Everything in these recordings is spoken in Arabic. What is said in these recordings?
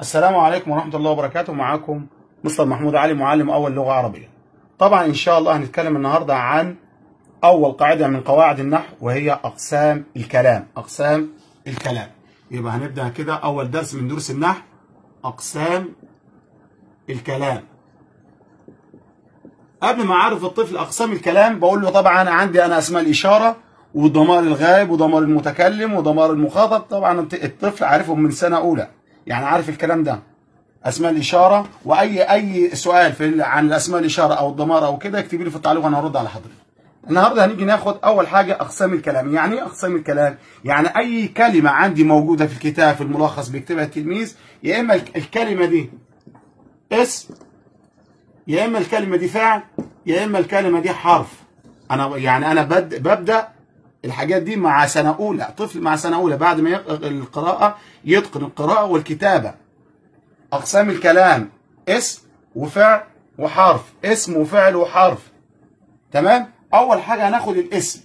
السلام عليكم ورحمة الله وبركاته. معاكم مستر محمود علي، معلم أول لغة عربية. طبعا إن شاء الله هنتكلم النهاردة عن أول قاعدة من قواعد النحو، وهي أقسام الكلام. أقسام الكلام، يبقى هنبدأ كده أول درس من دروس النحو، أقسام الكلام. قبل ما أعرف الطفل أقسام الكلام بقول له طبعا عندي أنا أسماء الإشارة وضمائر الغائب وضمائر المتكلم وضمائر المخاطب. طبعا الطفل عارفهم من سنة أولى، يعني عارف الكلام ده، اسماء الاشاره. واي سؤال عن الاسماء الاشاره او الضمائر او كده اكتبي لي في التعليق وانا هرد على حضرتك. النهارده هنيجي ناخد اول حاجه اقسام الكلام. يعني ايه اقسام الكلام؟ يعني اي كلمه عندي موجوده في الكتاب في الملخص بيكتبها التلميذ، يا اما الكلمه دي اسم، يا اما الكلمه دي فعل، يا اما الكلمه دي حرف. انا ببدا الحاجات دي مع سنه اولى، طفل مع سنه اولى بعد ما القراءه يتقن القراءه والكتابه. أقسام الكلام اسم وفعل وحرف، اسم وفعل وحرف. تمام؟ أول حاجة هناخد الاسم.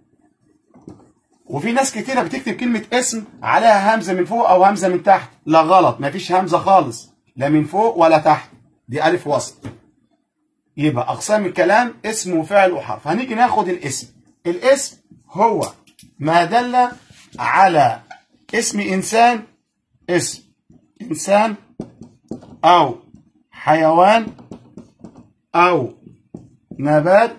وفي ناس كتيرة بتكتب كلمة اسم عليها همزة من فوق أو همزة من تحت. لا، غلط، مفيش همزة خالص، لا من فوق ولا تحت، دي ألف وسط. يبقى أقسام الكلام اسم وفعل وحرف. هنيجي ناخد الاسم. الاسم هو ما دل على اسم إنسان، اسم إنسان أو حيوان أو نبات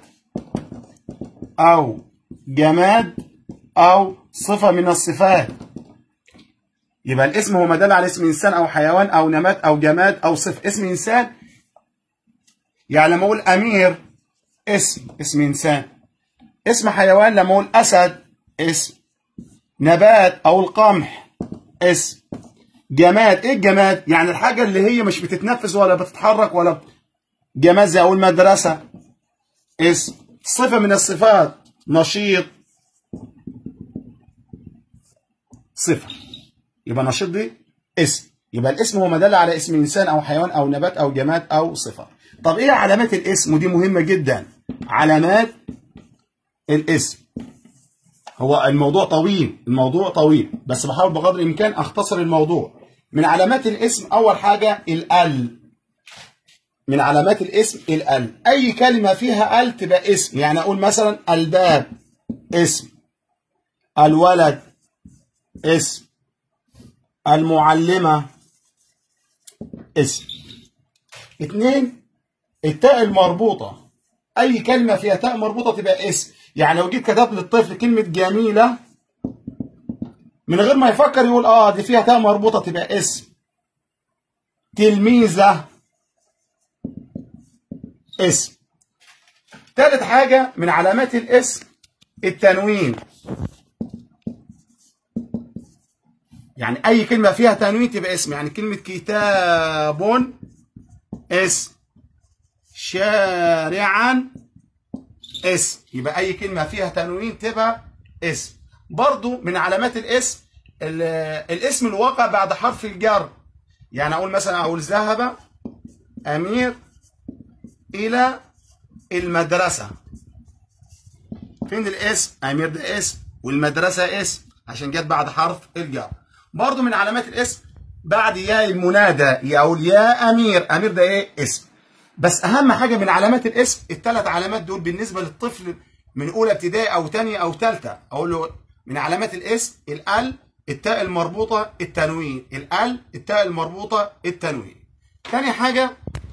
أو جماد أو صفة من الصفات. يبقى الاسم هو ما دل على اسم إنسان أو حيوان أو نبات أو جماد أو صفة. اسم إنسان يعني لما أقول أمير اسم إنسان. اسم حيوان لما أقول أسد اسم. نبات أو القمح اسم. جماد، ايه الجماد؟ يعني الحاجة اللي هي مش بتتنفس ولا بتتحرك ولا جماد، زي اقول مدرسة اسم. صفة من الصفات نشيط صفة، يبقى نشيط دي اسم. يبقى الاسم هو ما دل على اسم انسان او حيوان او نبات او جماد او صفة. طب ايه علامات الاسم؟ ودي مهمة جدا. علامات الاسم، هو الموضوع طويل بس بحاول بقدر الامكان اختصر الموضوع. من علامات الاسم اول حاجه ال. من علامات الاسم ال. اي كلمه فيها ال تبقى اسم. يعني اقول مثلا الباب اسم، الولد اسم، المعلمه اسم. 2 التاء المربوطه. اي كلمه فيها تاء مربوطه تبقى اسم. يعني لو جيت كتبت للطفل كلمه جميله من غير ما يفكر يقول دي فيها تاء مربوطه تبقى اسم. تلميذه اسم. ثالث حاجه من علامات الاسم التنوين. يعني اي كلمه فيها تنوين تبقى اسم. يعني كلمه كتاب اسم، شارعا اسم. يبقى اي كلمه فيها تنوين تبقى اسم. برضو من علامات الاسم الاسم الواقع بعد حرف الجر. يعني اقول مثلا ذهب امير الى المدرسه. فين الاسم؟ امير ده اسم والمدرسه اسم عشان جت بعد حرف الجر. برضو من علامات الاسم بعد ياء المنادى، اقول يا امير. امير ده ايه؟ اسم. بس اهم حاجه من علامات الاسم الثلاث علامات دول بالنسبه للطفل من اولى ابتدائي او ثانيه او ثالثه. اقول له من علامات الاسم ال، التاء المربوطه، التنوين. ال، التاء المربوطه، التنوين. ثاني حاجه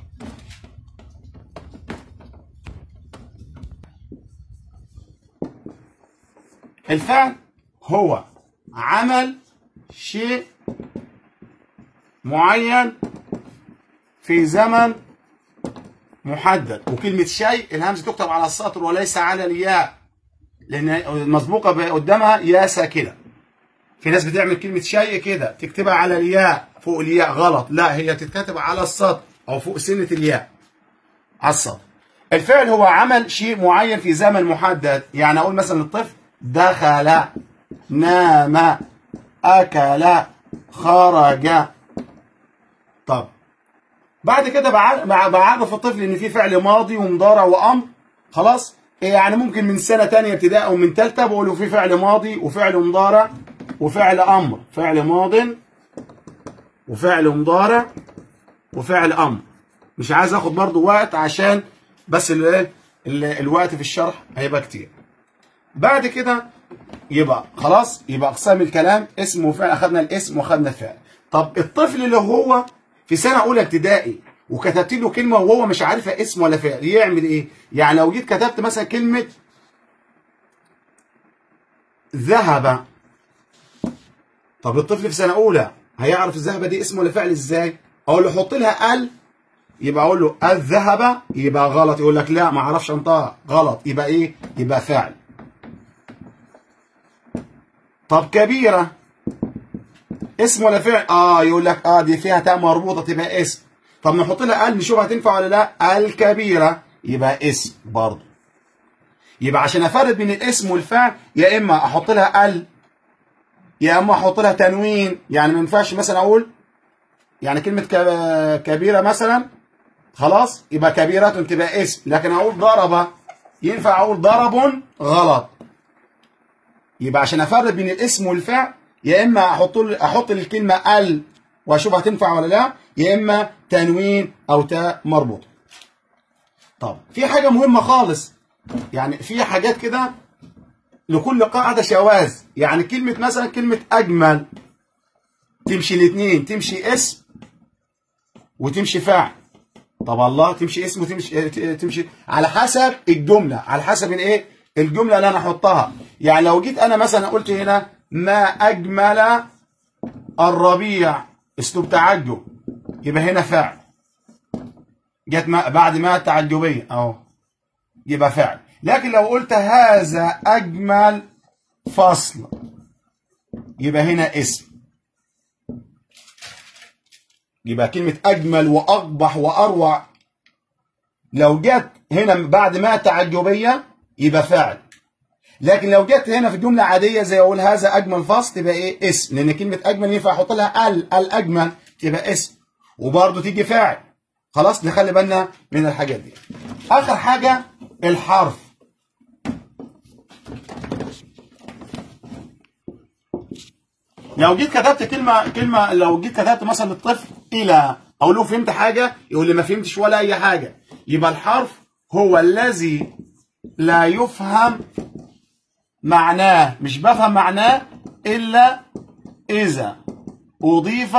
الفعل هو عمل شيء معين في زمن محدد. وكلمة شيء الهمزة تكتب على السطر وليس على الياء، لأن المسبوقة قدامها ياء ساكنة. في ناس بتعمل كلمة شيء كده تكتبها على الياء فوق الياء، غلط. لا، هي تتكتب على السطر أو فوق سنة الياء على السطر. الفعل هو عمل شيء معين في زمن محدد. يعني أقول مثلا للطفل دخل، نام، أكل، خرج. طب بعد كده بعرف الطفل ان في فعل ماضي ومضارع وامر. خلاص، يعني ممكن من سنه ثانيه ابتدائي او من ثالثه بقول له في فعل ماضي وفعل مضارع وفعل امر. فعل ماض وفعل مضارع وفعل امر. مش عايز اخد برضو وقت عشان بس الوقت في الشرح هيبقى كتير. بعد كده يبقى خلاص، يبقى اقسام الكلام اسم وفعل، اخذنا الاسم واخذنا الفعل. طب الطفل اللي هو في سنه اولى ابتدائي وكتبت له كلمه وهو مش عارفها اسم ولا فعل، يعمل ايه؟ يعني لو جيت كتبت مثلا كلمه ذهب، طب الطفل في سنه اولى هيعرف الذهب دي اسم ولا فعل ازاي؟ اقول له حط لها ال، يبقى اقول له الذهب، يبقى غلط، يقول لك لا ما اعرفش انطقها، غلط، يبقى ايه؟ يبقى فعل. طب كبيره اسم ولا فعل؟ يقول لك دي فيها تاء مربوطه تبقى اسم. طب نحط لها ال نشوف هتنفع ولا لا. الكبيره يبقى اسم برضه. يبقى عشان افرق بين الاسم والفعل يا اما احط لها ال يا اما احط لها تنوين. يعني ما ينفعش مثلا اقول يعني كلمه كبيره مثلا خلاص يبقى كبيره تبقى اسم، لكن اقول ضرب ينفع اقول ضرب؟ غلط. يبقى عشان افرق بين الاسم والفعل يا اما احط الكلمه ال واشوف هتنفع ولا لا، يا اما تنوين او تاء مربوطه. طب في حاجه مهمه خالص، يعني في حاجات كده لكل قاعده شواذ. يعني كلمه مثلا كلمه اجمل تمشي الاثنين، تمشي اسم وتمشي فعل. طب الله تمشي اسم تمشي على حسب الجمله، على حسب الايه؟ الجمله اللي انا احطها. يعني لو جيت انا مثلا قلت هنا ما اجمل الربيع، اسلوب تعجب، يبقى هنا فعل. جت بعد ما التعجبيه اهو يبقى فعل. لكن لو قلت هذا اجمل فصل يبقى هنا اسم. يبقى كلمه اجمل واقبح واروع لو جت هنا بعد ما التعجبيه يبقى فعل. لكن لو جت هنا في جمله عاديه زي اقول هذا اجمل فصل تبقى ايه؟ اسم، لان كلمه اجمل ينفع احط لها الاجمل تبقى اسم وبرضه تيجي فاعل. خلاص نخلي بالنا من الحاجات دي. اخر حاجه الحرف. لو جيت كتبت كلمه لو جيت كتبت مثلا للطفل الى، اقول له فهمت حاجه؟ يقول لي ما فهمتش ولا اي حاجه. يبقى الحرف هو الذي لا يفهم معناه، مش بفهم معناه إلا إذا أضيف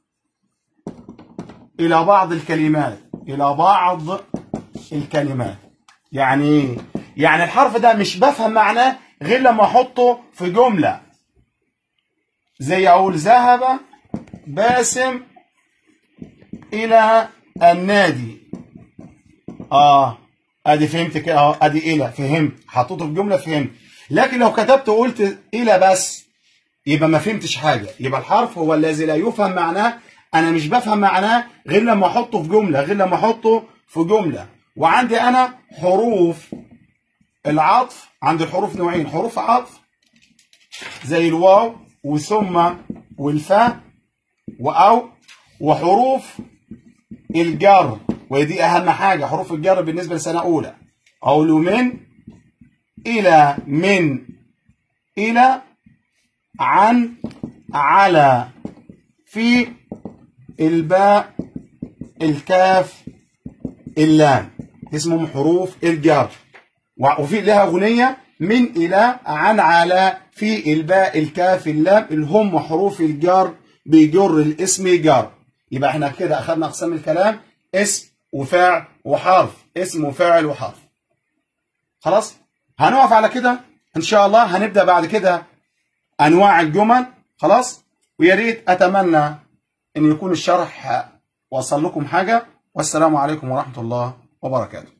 إلى بعض الكلمات. إلى بعض الكلمات يعني إيه؟ يعني الحرف ده مش بفهم معناه غير لما أحطه في جملة، زي أقول ذهب باسم إلى النادي. أدي فهمت كده، أدي إلى فهمت، حطيته في جملة فهمت. لكن لو كتبت وقلت إلى بس يبقى ما فهمتش حاجة. يبقى الحرف هو الذي لا يفهم معناه، أنا مش بفهم معناه غير لما أحطه في جملة، غير لما أحطه في جملة. وعندي أنا حروف العطف، عندي الحروف نوعين، حروف عطف زي الواو وثم والفاء وأو، وحروف الجر، ودي أهم حاجة. حروف الجر بالنسبة لسنة أولى، أقول من إلى، من إلى، عن، على، في، الباء، الكاف، اللام، اسمهم حروف الجر. وفي لها أغنية من إلى، عن، على، في، الباء، الكاف، اللام، اللي هم حروف الجر بيجر الاسم جر. يبقى احنا كده أخذنا أقسام الكلام: اسم وفعل وحرف، اسم وفعل وحرف. خلاص هنقف على كده إن شاء الله. هنبدأ بعد كده أنواع الجمل. خلاص، ويا ريت أتمنى أن يكون الشرح وصل لكم حاجة. والسلام عليكم ورحمة الله وبركاته.